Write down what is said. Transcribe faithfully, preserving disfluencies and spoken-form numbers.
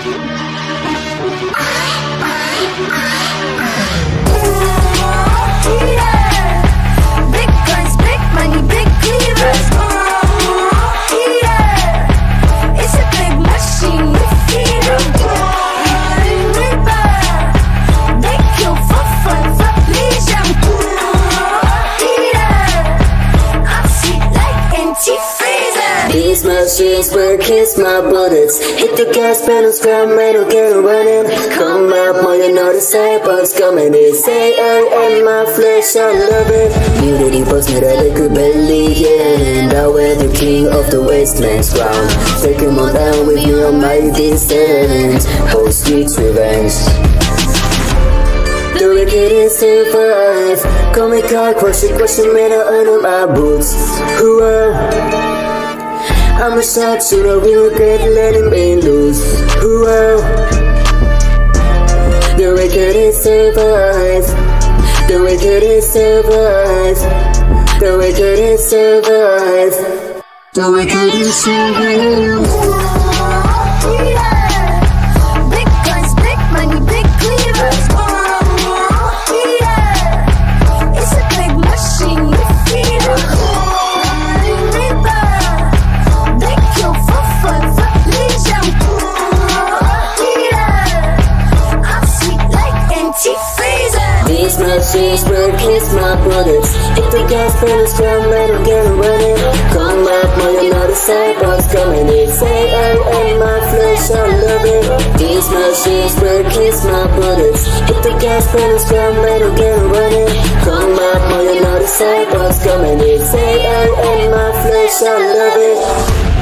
Big guns, big money, big cleavers. Yeah, it's a big machine with feeders. They kill for fun, for pleasure. Yeah, I'm sweet like antifreezer. These machines will kiss my bullets. Hit the gas pedal, scram metal, get running. Come up, more you know the cyborg's coming. They say I am my flesh, I love it. Mutiny post me that liquor belly, yeah. And I wear the king of the wasteland's crown. Take him on down with me on my distance. Whole streets revenge. The wickedest survive. Call me car, crush it, crush it, man, I earn my boots. Hooah! I'm a sharpshooter, we regret letting me loose. Whoa. The wickedest survive. The wickedest survive. The wickedest survive. The wickedest survive. Big guns, big money, big cleavers. Yeah, it's a big machine with feeders. These machines will kiss my bullets. Hit the gas pedal, scram metal, get running. Come up, more you know the cyborg's coming. They say I am my flesh, I love it. These machines will kiss my bullets. Hit the gas pedal, scram metal, get running. Come up, more you know the cyborg's coming. They say I am my flesh, I love it.